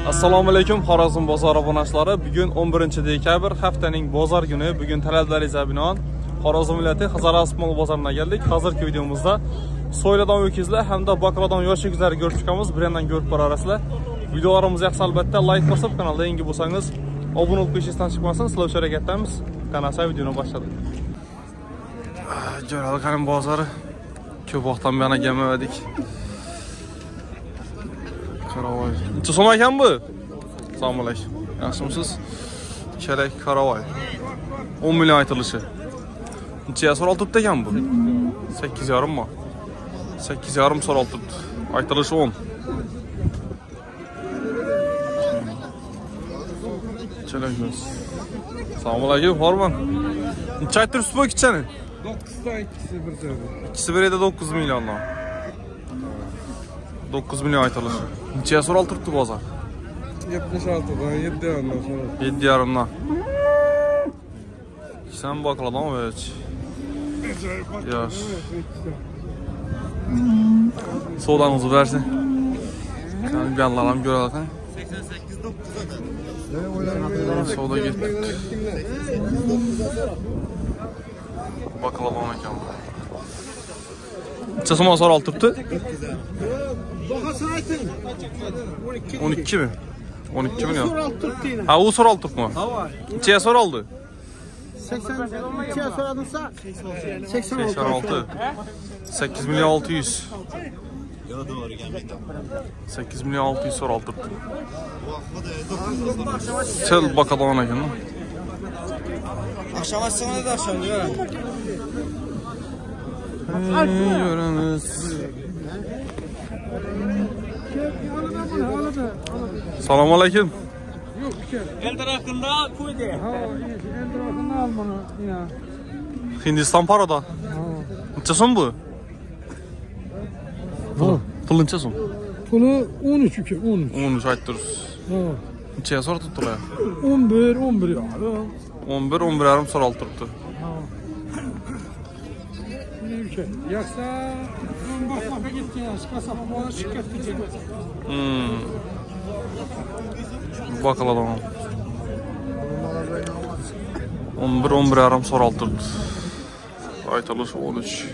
Assalomu alaykum Xorazm bozori obunachilari. Bugun 11-dekabr, haftaning bozor kuni. Bugun talablarga binoan Xorazm viloyati Xizar mol bozoriga keldik. Hozirgi videomizda so'yladan o'kizlar hamda baqladan yosh o'kizlar ko'rib chiqamiz. Bir yandan ko'rib borasizlar. Videolarimiz yaxshi albatta like bosib, kanalga yangi bo'lsangiz obuna bo'lib ketishdan chiqmasin. Sizlar uchun harakatdamiz. Qanasa videoni boshladik. Jo'ralqaning bozori ko'p vaqtdan beri kelmadik. Karavoy. Necha so'm ekan bu? Assalomu alaykum. Yaxshimisiz? Kerak karavoy. 10 million aytilishi. Necha so'ral turibdi ekan bu? 8,5 mi? 8,5 so'ral turibdi. Aytilishi 10. Kerakmiz. Assalomu alaykum, horman. Necha ayttiribsiz bu ikkisini? 9'dan ikisi bir söyledi. İkisi bir de 9 milyondan. 9 milyon aytılışı. Neçeye soral turibdi bozor? 76'dan 7,5'dan sonra. 7,5'dan. Sen baqladan o'ch. Yosh. Soğudanızı versin. Sen bir anlaram görelim. 88,9'dan. Soğuda gitti. Baqladan ekan. Neçe so'm soral turibdi? 12 mi? 12 milyon. Ha, o soral turibmi? Neçeye soraldı? 82'ye soradınsa 86. 8 milyon 600. 8 milyon 600 soral turibdi. Sel baqladan ekan. Akşam açsana da akşam diyor. Göremiz. Selamun aleyküm. El tarafında koydu. El tarafında al bunu yine. Hindistan paroda. Neçe so'm bu? Pul neçe so'm? Pulu 13 ki 13. 13 aytdiriz. Neçeye so'ra tutdilar? 11 ya. 11,5 so'ral turibdi. Yoksa bakmaka gitti ya. Kasaba bana şirket diyecek. Baqladan. 11,5 so'ral turibdi. Aytilishi 13.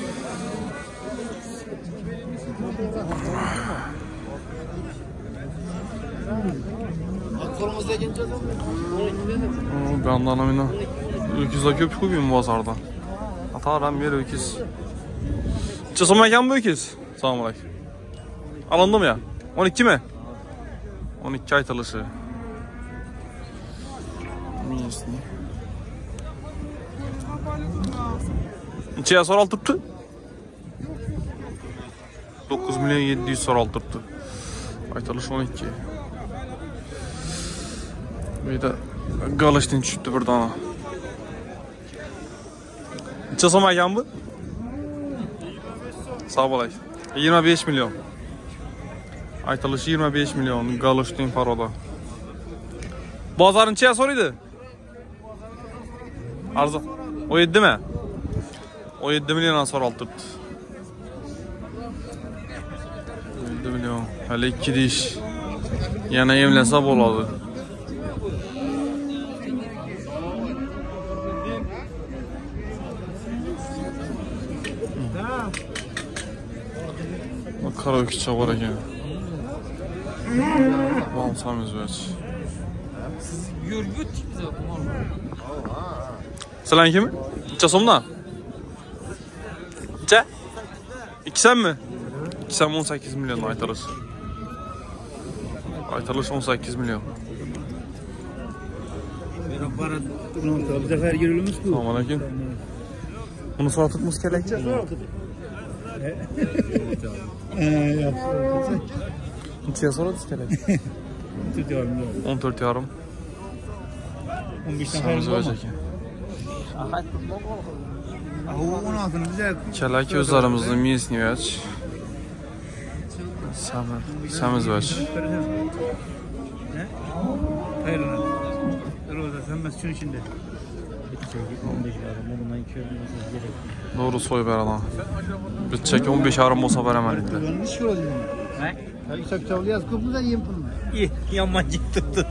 Kolumuzda geleceğiz ama. Gandan amina. Öküzler köp koyayım bozorda. Ataram yer öküz. Neçe so'm ekan bu öküz? Assalomu alaykum. Alındı mı ya? 12 mi? 12 aytilishi. Neçeye so'ral turibdi? 9 milyon 700 so'ral turibdi. Aytilishi 12. Bir de galashdan tushibdi bir dona. Necha so'm ekan bu? Assalomu alaykum. 25 milyon. Aytilishi 25 milyon galashdan paroda. Bozor necha so'raydi? Arzon. O 7 mi? O 7 milyon so'ral turibdi. 7 milyon. Hali 2 dish. Yana emlasa bo'ladi. Kara öküz var ekan. Balsamiz veç. Yürgüt. Selam kimi? Necha so'mdan? Necha? 2 mi? 2 18 milyon aytilish. Aytilish 18 milyon. Bu sefer yürülmüş bu. Assalomu alaykum. Buni sotibmiz kerakchi? Necha so'radingiz kerak? 14,5. 15'ten Samiz veç ekan. Kelak o'zlarimizning miyasini veç. Samiz veç. Hayır lan. Roza sen mes şunun içinde. 15 lira. Bundan 2 lira gerek. Doğru soy beradan. Bütçeki 15,5 olsa beraman dediler. Ne? Yüksek çavlu yaz kuplu da yiyeyim bunu. Yaman tuttu.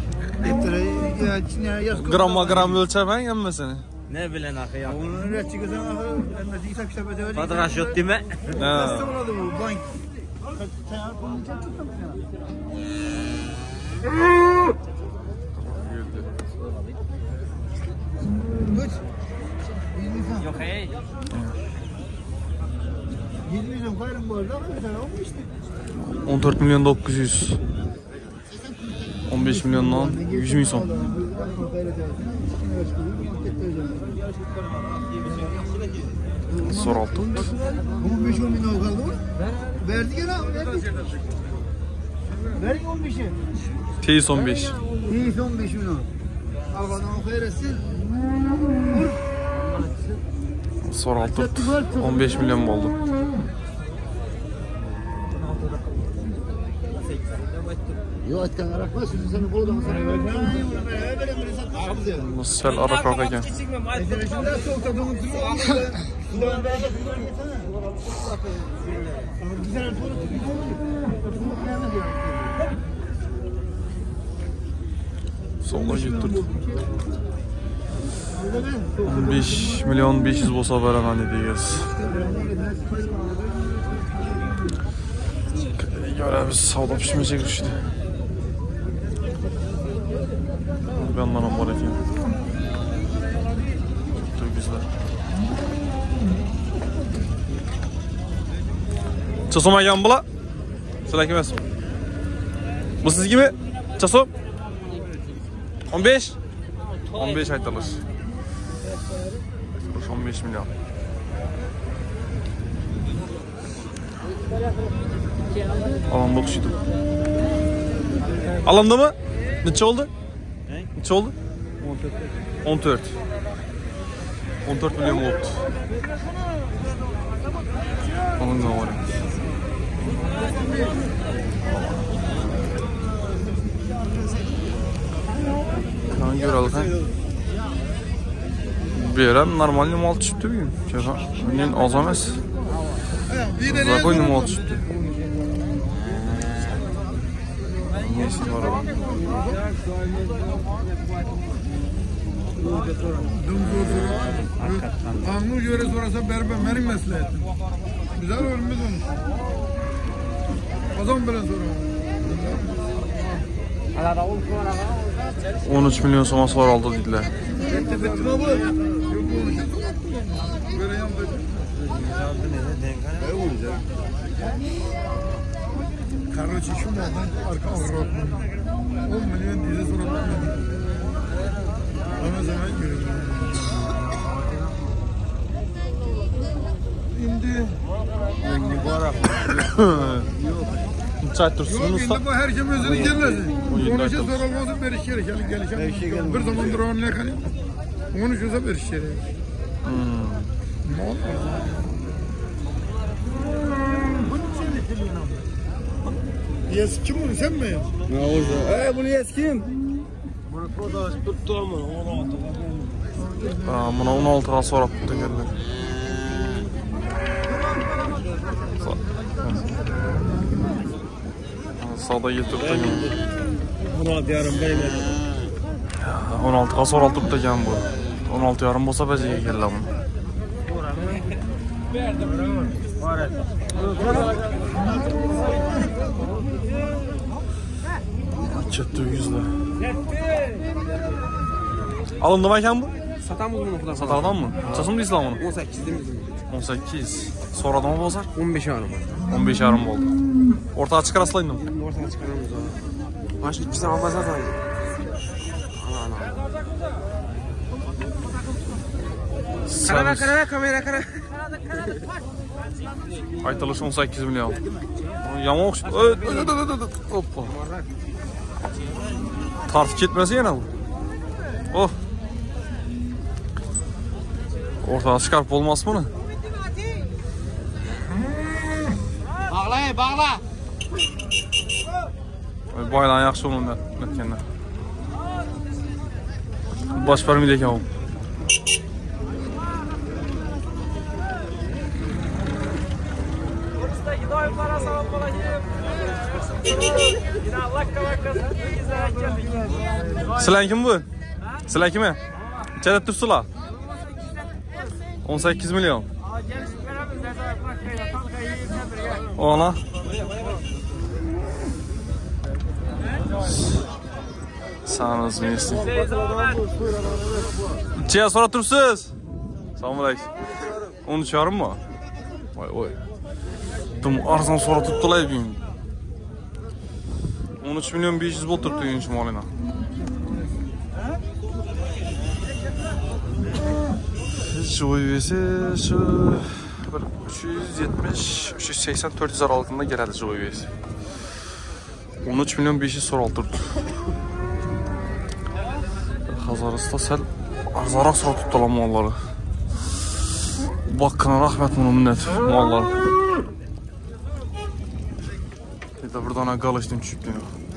Gram ölçemem emmesini. Ne bilen akı ya. Onun üretçi gözün akı. Padraş yok değil mi? Ha. Yok hey. 20 milyon koyarım bu arada ama bir tane olmuştu. 14 milyon 900. 15 milyondan 100 milyon son. Soraltı. Bu 5-10 milyon kaldı mı? Verdik ya lan. Verdik 15'i. Teyis 15. Neyse 15 milyon. Al bana o kadar etsin. Soraltı 15 milyon oldu. Yok etken arakma sözü seni bol adamı sana verdim. Nasıl arak arak eken. Sola getirdi. 15 milyon 500 bolsa veren hani diyeceğiz. Görevimiz savda pişmeyecek işte. Bir yandan var efendim. Çok güzel. Çasom ayağım bula. Sıra kimez? Bu siz gibi? Çasom? 15? 15 aytalır. 15 milyon. Alanda okşuydum. Alanda mı? Neçe oldu? Neçe oldu? 14. 14 milyon oldu. Onun ne var? Kan görelim ha. Bir yere normalde mal çıktı bugün. Bugün az emez. Zakoyla mal çıktı. Neyse var o. Anlı göre sorarsa berber benim mesleğim. Güzel ölmüş olmuş. Adam böyle soruyor. 13 milyon soma sonra aldı dediler. Kardeşim şu maldan arka avrat. 10 milyon diye soruyor. Ama zaman görüyorum. Şimdi Çay dursun yok usta. şimdi bu her kim özünü gelmez. Konuşa sorulmazsa beriş yeri gelişen. Bir zamandır onun ne kadar? Konuşuyorsa beriş yeri. Yes kim bunu sen mi? Ne oldu? Bunu yes kim? Buna 16'ga sonra tuttu geldi. Sağda getirdi. Bunu diyorum benim. 16'ga sonra tuttu geldi bu. 16 yarım bolsa bezeye geldi bunu. Çetti yüzde. Alındı mı iken bu? Satan mı bunu? Satardan mı? Çasın mı İslam'ın? 18'de mi? 18. Sonradan mı bozar? 15 yarım. 15 yarım oldu. Ortağa çıkar aslayın mı? Ortadan çıkaramız abi. Baş ikisi almazsa sayın. Kamera. Aytalış 18 milyon. Yama okşu. Hoppa. Tartı ketmesi yine bu. Oh. Ortağa çıkarıp olmaz mı? Bağla. Baylan yaxşı onun netkende. Baş vermeydi eken o. Sizlar kim bu? Sizlar kimi? İçeride tursular. 18 milyon. Ona. Sağınız mı isteyin? İçeriye sonra tursiz. Selamun aleyküm. 13 yarım mı? Vay vay. Dım arzan sonra tuttular bugün. 13 milyon 500 bol tuttu yunçum malına. Şu üyesi şu 370 380 400 aralığında geldi şu üyesi. 13 milyon 500 soral tuttu. Hazarısda sel arzarak soral tuttular malları. Bakkına rahmet bunu minnet mallar. Bir de buradan galıştım çıktı.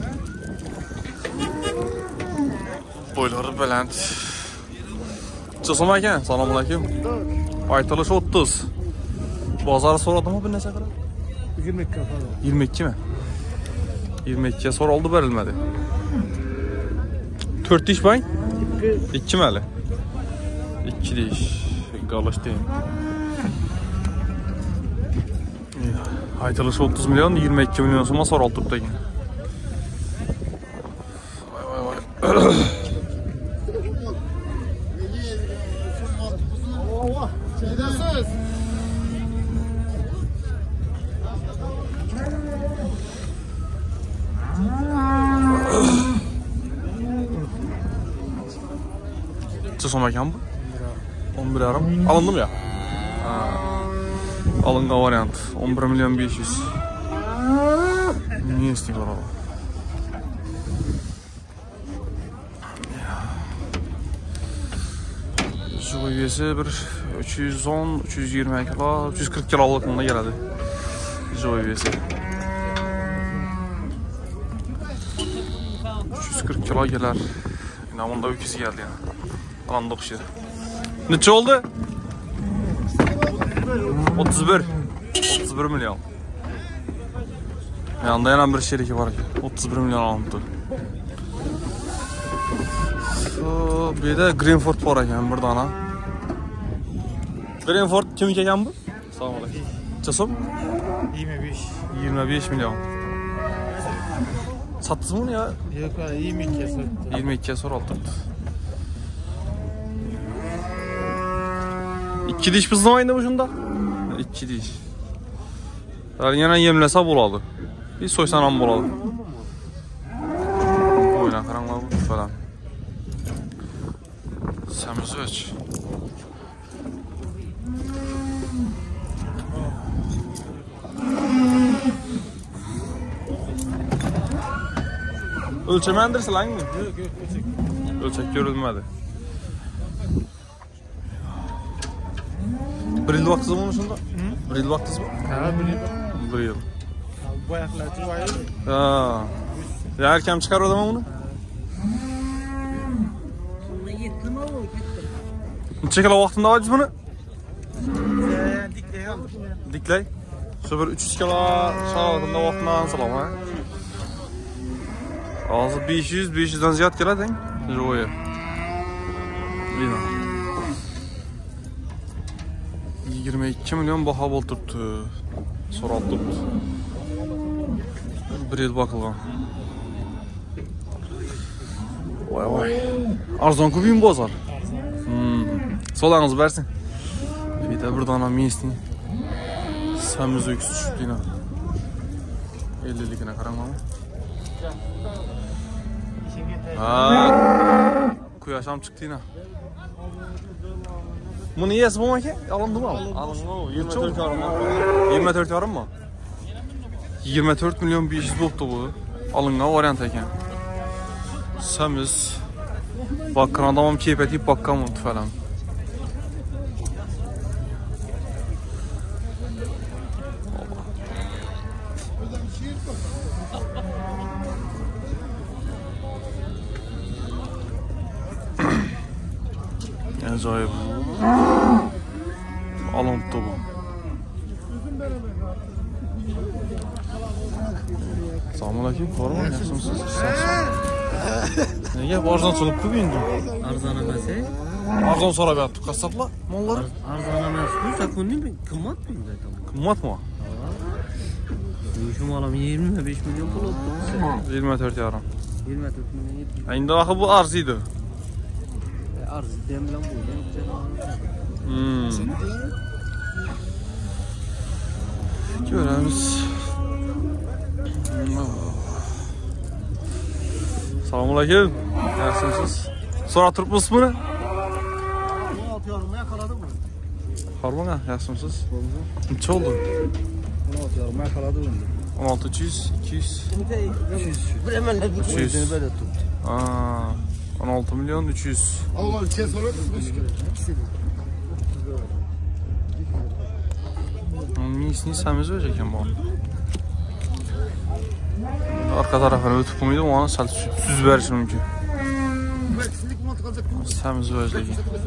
Boyları belent. Çosam eken, selamun aleyküm. Aytalışı 30. Bazarı soradı mı bir nese kadar? 22 kafa. 22 mi? 22'ye sonra oldu verilmedi. 4 iş ben? 2 mi hele? 2 iş. Galış değil. Aytalışı 30 milyon, 22 milyon sonra sonra oldu da yine. Vay vay vay. Çosam eken bu? 11 yarım. Alındı mı ya? Alınga variant. 11 milyon 500. Niye istiyor orada? Şu üyesi bir 310, 320 kilo, 340 kilolukluğunda geldi. Şu üyesi. 340 kilo gelir. Yine onda öküzü geldi yani. Alandı kuşu. Neçe oldu? 31. 31 milyon. Yanında yana bir şeriki var ki. 31 milyon alındı. Bir de Greenford var eken burada ana. Greenford kim eken bu? Selamun aleyküm. Çasım? 25. 25 milyon. Sattınız mı bunu ya? Yok abi 22'ye sattı. 22'ye sonra aldı. 2 diş bızlamaydı mı şunda? 2 diş. Yani yine yemlese buladı. Bir soysan an buladı. Oyna karanlığa bu falan. Semiz ölç. Ölçemendirse lan mı? Yok ölçek. Ölçek görülmedi. Bir yıl vaktiniz mı şunda? Bir yıl vaktiniz mı? Ha Bir yıl. bu ayaklar var. Ha. Ya erken çıkar o zaman bunu? Çekil o vaktinde var bunu? Dikleye aldım. Dikley. Şu bir 300 kilo şahadında vaktından salam ha. Ağzı 500'den ziyad geledin. Joya. Lina. 22 milyon baha bol tuttu. Soral tuttu. Bir yıl bakılgan. Vay vay. Arzon kubiyim bozar. Solağınız versin. Bir de buradan amiyesini. Semiz öksü düşüp yine. 50'likine karanmamı. Haa. Kuyaşam çıktı yine. Bunu yiyesi bu mu ki? Alındı mı? Alındı mı? 24 yarım mı? 24 yarım mı? 24 milyon 500 buldu bu. Alınga variant eken. Semiz. Bakın adamım keyif edip bakkamı falan. Acayip. Alıntı bu. Var mı? Yaxshimisiz? Nega arzon so'rab ko'p endi? Arzon emas. Arzon so'rab yotdi qassoblar, mollar. Arzon emas. Bu sakonni qimmat bu aytaman. Qimmatmi? Şu malam 25 milyon pul oldu. 24 yarim. 24 milyon yetti. Endi axı bu arziydi. Arz dem bilan bo'lgan. Ko'ramiz. Assalomu alaykum. Yaxshimisiz? So'rab turibsiz buni? 16 yorum'a yakaladı mı? Harmona, yaxshimisiz? Necha oldu? 16 yorum'a yakaladı mı? 16 200 200 Bir hemen de bir 300. böyle tut. 16 milyon 300. Allah bir şey sorar mısın? Niyesini samiz verecek bu. Arka tarafına ötüp koymadım ona sal süz verişim mümkün. Eksilik mi atılacak? Samiz verecek.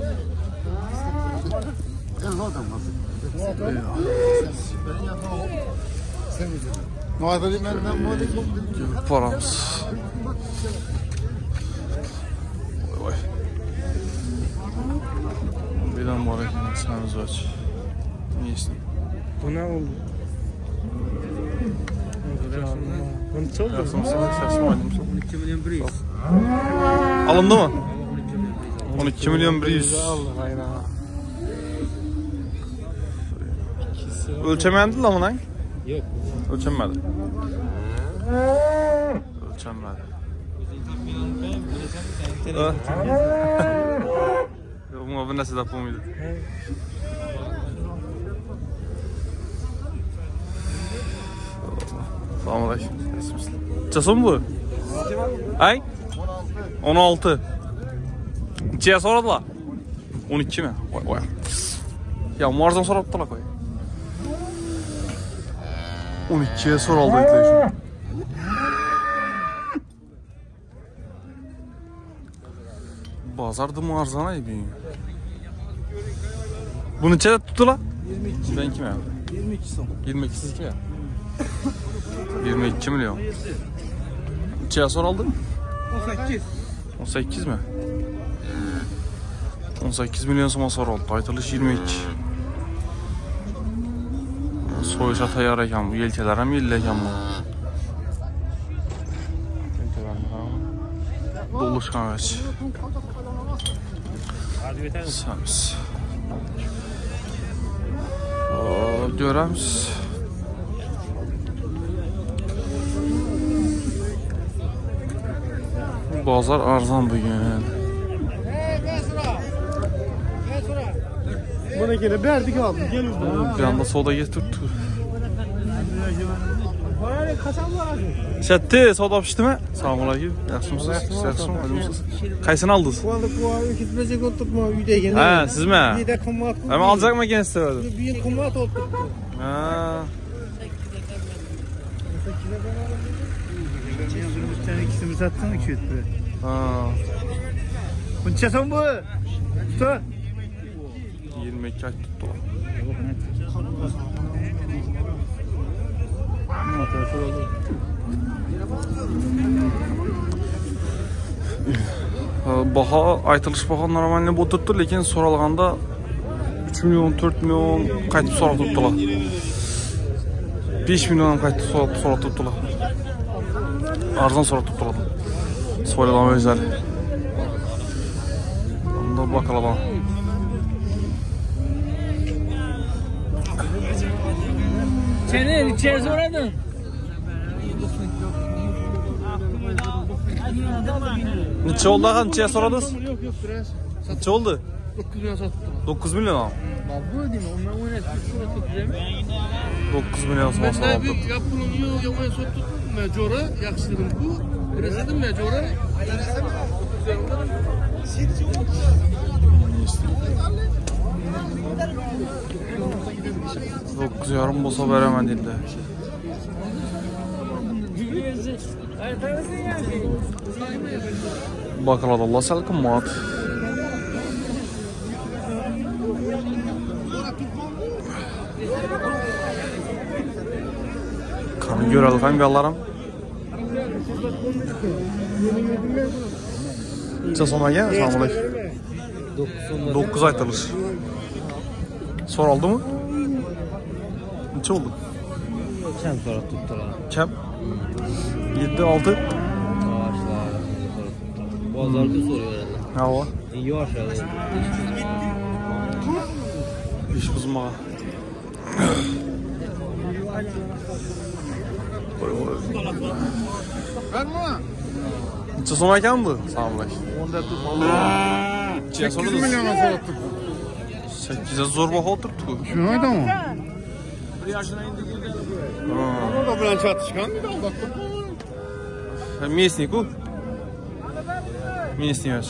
Muhabbeti ben muhabbeti çok Görüp paramız. Vay vay. Birden var ekin samiz verecek. Niyesini. Bu ne oldu? Bunu çok Yaxshimisiz? Yaxshimi aydimsiz? 12 milyon 100. Alındı mı? 12 milyon 100. Ölçemendi lan bunun? Yok. Ölçemedi. Ölçemedi. Buna bir nasıl yapı mıydı? Selamun aleyküm. Çasın bu? Ay? 16. Neçeye soradılar? 12 mi? Vay. Ya muarzam soradılar koy. 12'ye soruldu ekleyişim. Bazarda muarzana iyi bir. Bu neçeye tuttu la? 22. Ben kime? 22 son. 22 siz kime? 22 milyon. Neçeye soruldu? 18. 18 mi? 18 milyon soma soruldu. Aytılış 22. Soyuş atayar ekan bu, yelkeler hem yelli ekan bu. Doluşkan geç. Samiz. Göremiz. Bazar arzan bugün. Buna gene verdik abi. Gel uzun. Bir anda soda getirdi. Parayla kaçan var abi. Şətti, soda pişdi mi? Selamun aleyküm. Yaxşımısınız? Yaxşımı, hacımsınız? Kaysını aldınız? Bu anda bu ikitmecek oturtma üyde gene. Ha, siz mi? Bir de kımmat. Hemen alacak mı gene istemedim? Bir kımmat oturtma. Ha. Bir tane ikisini satsana 200 lira. Ha. Bunca son bu. Tut. 22 ay tuttu. Baha aytılış baha normalde bu tuttu, lekin so'ralganda 3 milyon 4 milyon qaytib so'rab turibdilar. 5 milyon qaytib so'rab turibdilar. Arzon so'rab turibdilar. So'ralam o'zlari. Unda bakalım. Seni içeri soradın. Neçe oldu ağam? Neçeye soradınız? Yok biraz. Neçe oldu? 9 milyon sattım. 9 milyon ağam. Bu değil mi? Ondan oynatıp şurada tutacağım. 9 milyon sonra Ben de soradı. bir yapılım yok en son tuttum mecora yakıştırdım bu. Biraz dedim mecora. 9 yarım bolsa veremem dedi. Bakalım Allah salkın mat. Kanı görelim kan bir Allah'ım. Necha so'm ekan? Assalomu alaykum. 9 aytilish. So'raldimi? Necha oldu? Kam so'rab turibdilar. Kam? 7 6. Bozorda so'rayveradi. Ha, va. Yoshadi. İş buzmağa. Necha so'm ekan bu? Assalomu alaykum. 8 milyona so'ratdik. 8'e zo'r baho o'tiribdi-ku. Shuni aytaman. Ha. Orada bilan chatishgan dedi albatta. Местник-ku. Местник.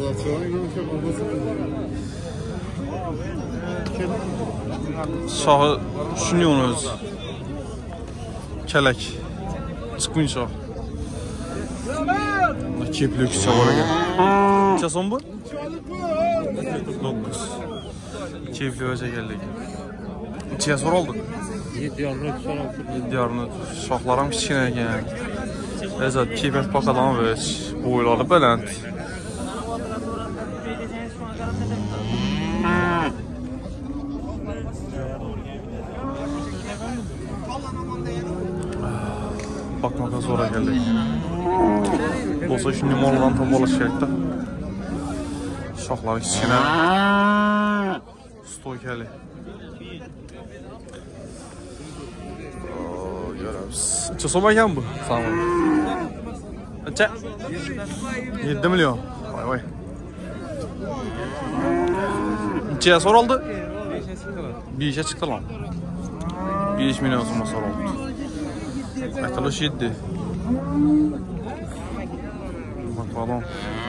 Shohi shuni uni o'zi. Kelak. Chiqmin shoh. Keplik bor ekan. Necha so'm bu? 9. Kepli o'zi keldik. Necha so'raldi? 7,5 so'rab turibdi. 7,5. Shoxlar ham kichkina ekan. Ezat kepet paqadan o'ch. Bo'ylari baland. Bakmaka zo'ra keldik. Bo'lsa shunday moldan top olish kerak-da. Shoxlari kichkina. Stoykali. Göramiz. Necha so'm ekan bu? Sağ Necha? 7 milyon. Vay vay. Necha so'raldi? 5'e chiqdi lan. 5 milyon so'm so'raldi. Aytilish 7. Bakalım.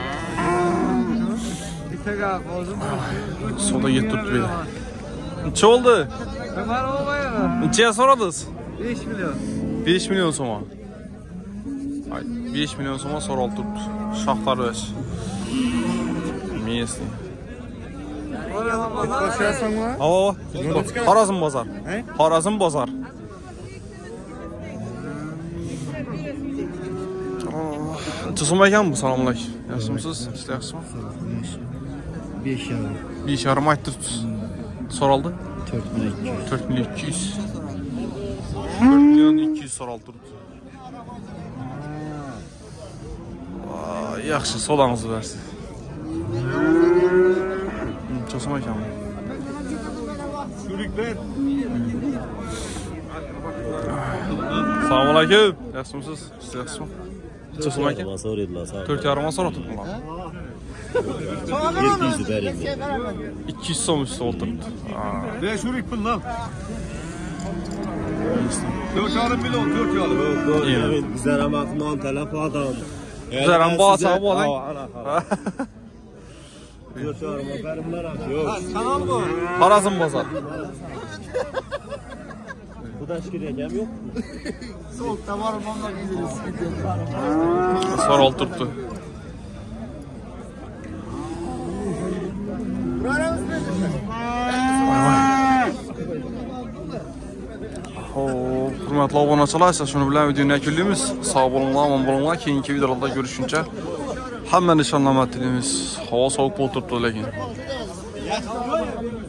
Soda yetirdi. Necha oldu? Necha so'radingiz? 5 milyon. 5 milyon so'm. Ay, 5 milyon so'm so'raldi turibdi. Shoxlar o'ch. Mesni. Boşayasınmı? Ava. Xorazm bozor. Xorazm bozor. Necha so'm ekan bu? Assalomu alaykum. Yaxshimisiz? Sizlar yaxshimi? 5,5. 5,5 aytibsiz. So'raldi? 4 milyon. 4 milyon 200. 4 milyon 200 so'raldi turibdi. Yaxshi, so'langizni bersin. Necha so'm ekan bu? Sürükler. Assalomu alaykum. Yaxshimisiz? Siz yaxshimi? Necha so'm ekan? 4,5 so'rab turibdi lan. 700 verildi. 200 so'm üstü o'tiribdi. Ne sürük pul lan? 4,5 milyon, 4,5. Evet, bizler ama 10 telef adam. Bizler ama bu asabı olan. 4,5 verimler yok. Xorazm bozor. Bu da şükür yegem yok. Soğukta var onunla gideriz. So'raldi turibdi. Hurmatli obunachilar, siz shuni bilan videoni yakunlaymiz. Sog' bo'linglar, omon bo'linglar. Keyingi videolarda ko'rishguncha hammani nishonlamat tilaymiz. Havo sovuq bo'lib turibdi lekin.